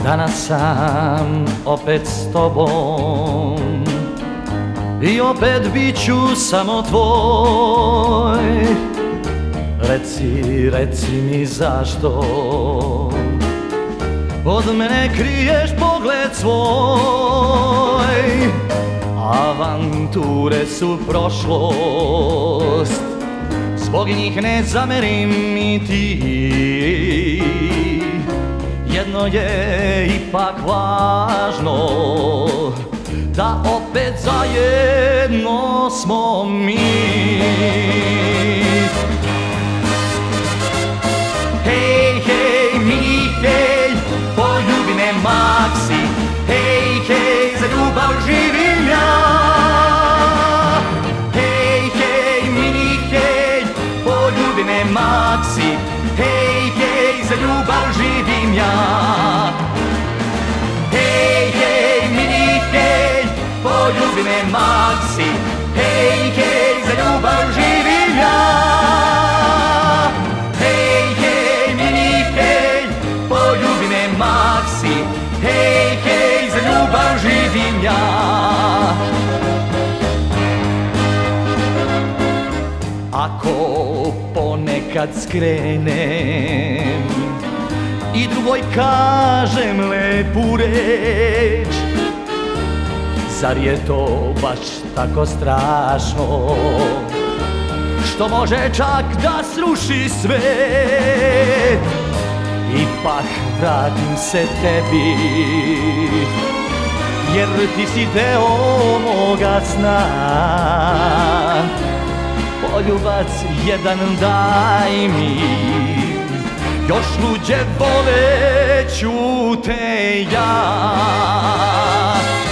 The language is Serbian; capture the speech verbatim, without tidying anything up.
Danas sam opet s tobom i opet bit ću samo tvoj. Reci, reci mi zašto od mene kriješ pogled svoj. Avanture su prošlost, zbog njih ne zamerim ni ti. Jedno je ipak važno, da opet zajedno smo mi. Hej, hej, mi, hej, poljubi me Maksi. Hej, hej, za ljubav živim ja. Hej, hej, mini, hej, poljubi me Maksi. Hej, hej, za ljubav živim ja. Hej, hej, mini, hej, poljubi me Maksi. Hej, hej, za ljubav živim ja. Hej, hej, mini, hej, poljubi me Maksi. Hej, hej, za ljubav živim ja. Ako ponekad skrenem i drugoj kažem lepu reč, zar je to baš tako strašno, što može čak da sruši svet? Ipak vratim se tebi, jer ti si deo moga sna. Poljubac jedan daj mi, još luđe voleću te ja.